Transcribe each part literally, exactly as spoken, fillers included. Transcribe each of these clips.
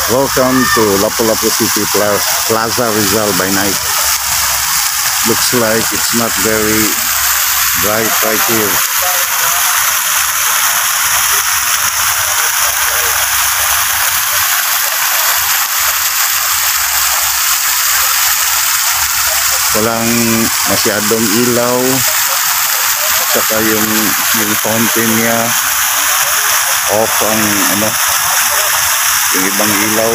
Welcome to Lapu-Lapu City Plaza Rizal by night. Looks like it's not very bright right here. Walang masyadong ilaw, saka yung, yung fountain niya off ang ano, yung ibang ilaw,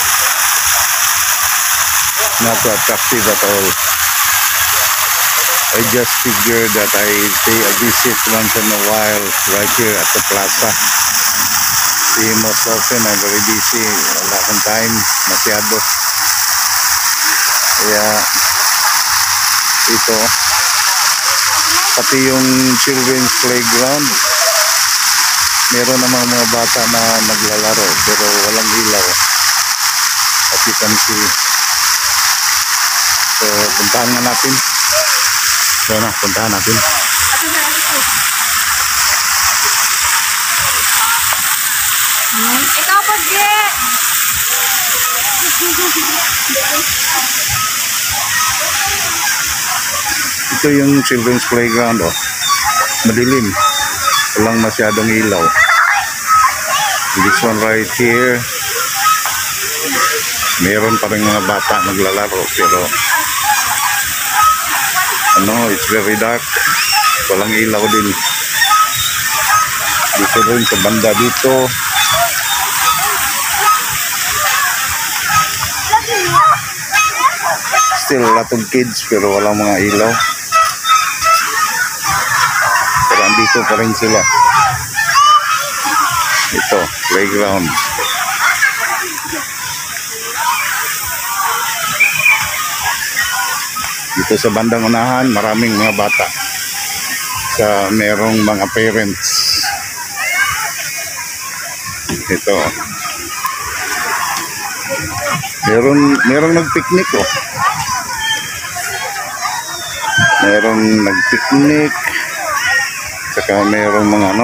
not attractive at all. I just figured that I pay a visit once in a while right here at the plaza. See, most often I'm very busy, wala akong time masyado, kaya ito, pati yung children's playground, meron namang mga bata na naglalaro pero walang ilaw, as you can see. So puntahan na natin. So na, puntahan natin. Hmm, ikaw po, G! Ito yung children's playground, oh. Madilim, walang masyadong ilaw. This one right here, meron pa rin mga bata naglalaro pero ano, it's very dark, walang ilaw din. Dito rin sa banda dito, still a lot of kids pero walang mga ilaw. Pero andito pa rin sila. Ito, playground. Dito sa bandang unahan, maraming mga bata sa merong mga parents. Ito, meron merong nagpiknik, oh. Merong nagpiknik, saka merong mga ano,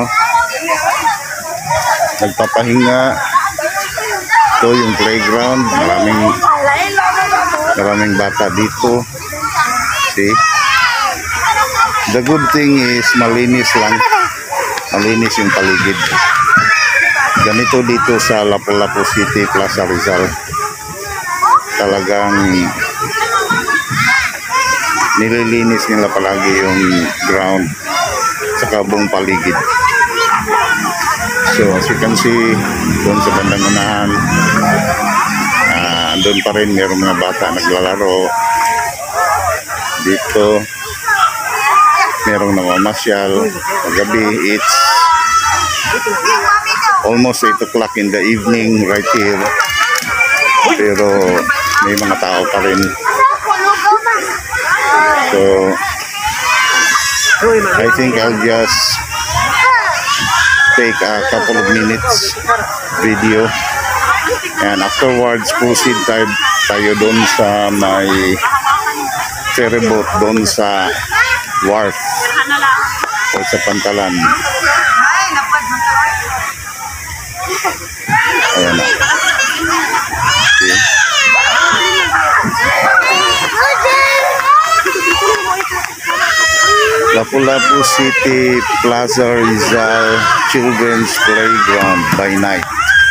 nagpapahinga. Ito yung playground, maraming maraming bata dito. See? The good thing is malinis lang, malinis yung paligid. Ganito dito sa Lapu-Lapu City Plaza Rizal, talagang nililinis nila palagi yung ground saka buong paligid. So as you can see, doon sa bandang unahan, uh, doon pa rin mayroong mga bata naglalaro. Dito mayroong namamasyal. Paggabi, it's almost eight o'clock in the evening right here, pero may mga tao pa rin. So I think I'll just take a couple of minutes video and afterwards proceed tayo, tayo doon sa may ferry boat doon sa wharf o sa Pantalan. Ayan na. Okay. Lapu-Lapu City Plaza Rizal Children's Playground by night.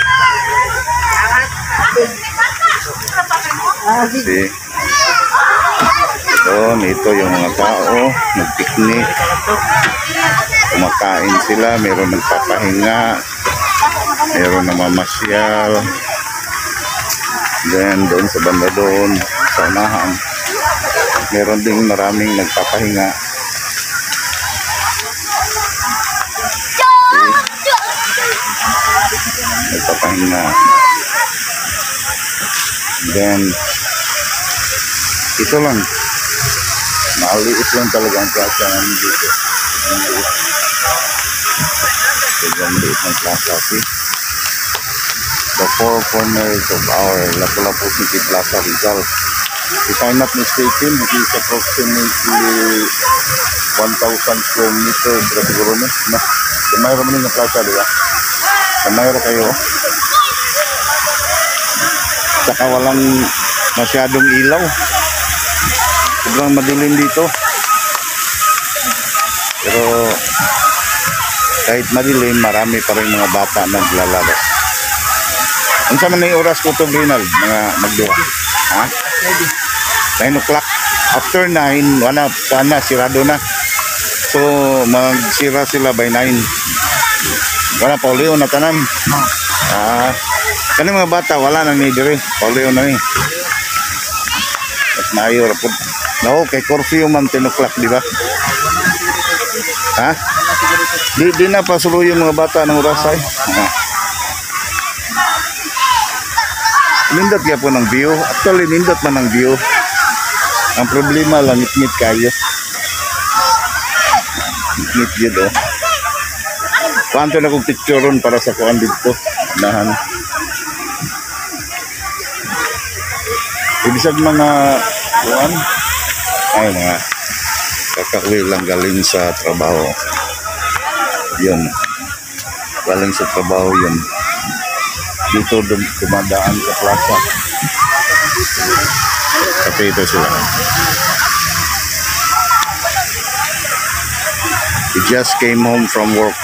See? Doon, ito yung mga tao nagpiknik, kumakain sila, meron nagpapahinga, meron namamasyal. Then doon sa banda doon sa unahan, meron ding maraming nagpapahinga. Nagpapahinga. Then ito lang, maliit lang talaga ang plaza namin dito. Sobrang liit ng plaza. See? The four corners of our Lapu-Lapu City Plaza Rizal. If I'm not mistaken, this is approximately one thousand square meters. Pero siguro na, na, mayroon mo ng plaza, di ba? Mayroon kayo. Saka walang masyadong ilaw. Sobrang madilim dito. Pero kahit madilim, marami pa rin mga bata naglalaro. Unsa man yung oras ko to, Brinal? Mga magduwa. Ha? nine o'clock. After nine, wala ka na, sirado na. So, magsira sila by nine. Wala, paulio na tanan. Ah, kani mga bata, wala na ni dire. Paulio na ni. At maayo rapod. No, kay curfew man ten o'clock, di ba? Ha? Di, di na pasulo yung mga bata ng oras ay. Ah. Nindot kaya po ng view. Actually, nindot man ang view. Ang problema lang, ngit-ngit kayo. Ngit yun, oh. Kuwanto na kong picture ron para sa kuwan dito. Nahan. Ibisag mga kuwan. Ay, mga kakakwi lang galing sa trabaho. Yun. Galing sa trabaho yun. Dito dum- dumadaan sa plaza. Kasi ito sila. He just came home from work.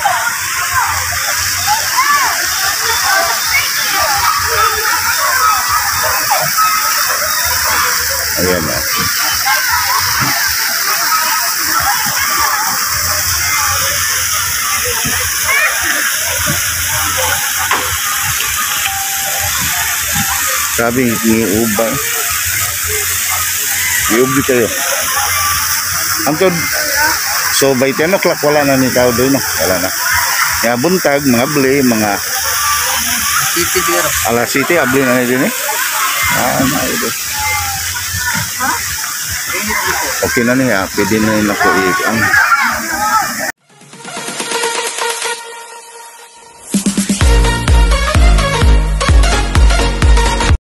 Ayan na. Sabi ni ubay. Iubi kayo. Antod, so by ten o'clock wala na ni tao doon, no? Wala na. Kaya buntag, mga bli, mga City siguro. alas city, abli na din eh. Ah, na ito. Okay na niya, pwede na yun ako i- ang